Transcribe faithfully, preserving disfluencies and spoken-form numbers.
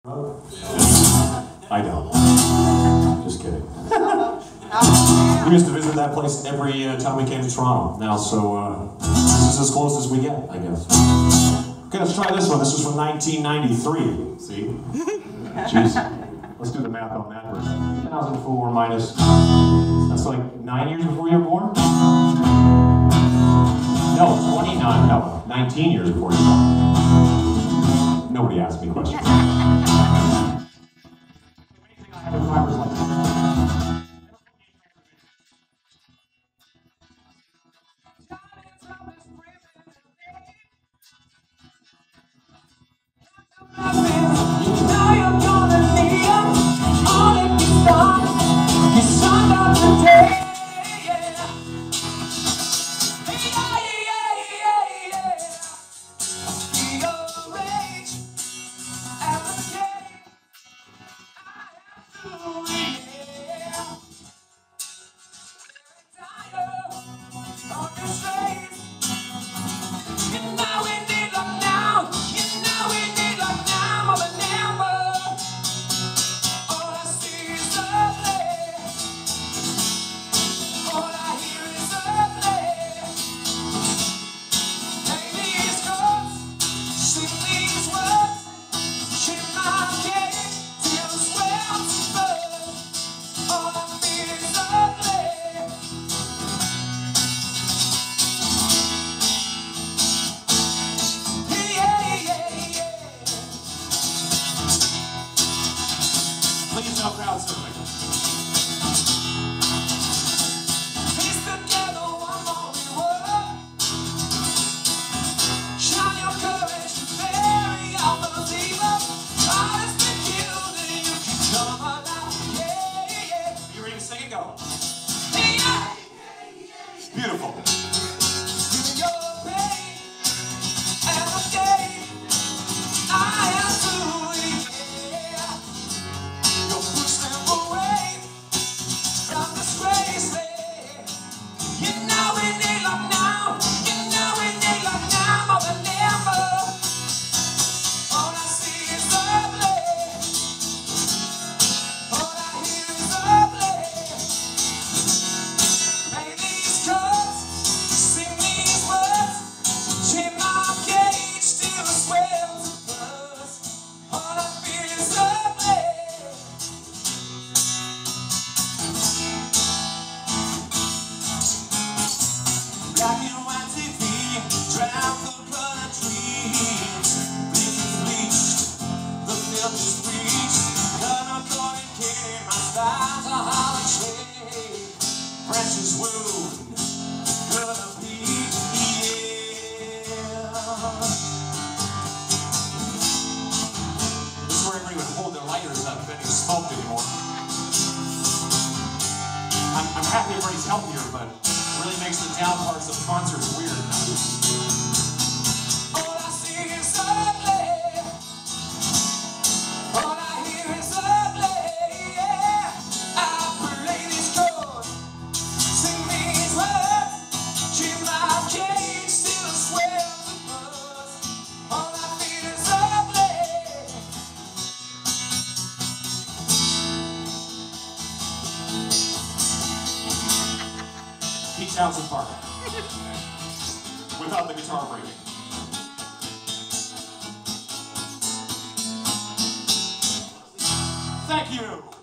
I don't. Just kidding. We used to visit that place every uh, time we came to Toronto now, so uh, this is as close as we get, I guess. Okay, let's try this one. This is from nineteen ninety-three. See? Jeez. Let's do the math on that for two thousand four minus... That's like nine years before you were born? No, twenty-nine. No, nineteen years before you were born. Nobody asked me questions. Please no crowd surfing. Piece together one more word. Shine your courage to bury all those evil. God has been killed and you can come alive. Yeah, yeah. You ready to sing it? Go. Hey, yeah. Beautiful. Give your pain and the game. I am too weak. Black and white T V, drown the blood of dreams. Bleach is bleached, the filth is breached. Cut up on and kidding, my style's a hollow trade. Branches wound, gonna bleed, yeah. This is where everybody would hold their lighters up if any smoked anymore. I'm, I'm happy everybody's healthier, but really makes the down parts of concerts weird. All I see is ugly. All I hear is ugly. Yeah. I play these chords, sing these words, keep my cage still swells and buzz. All I feel is ugly. Pete Townsend Park. Without the guitar breaking. Thank you.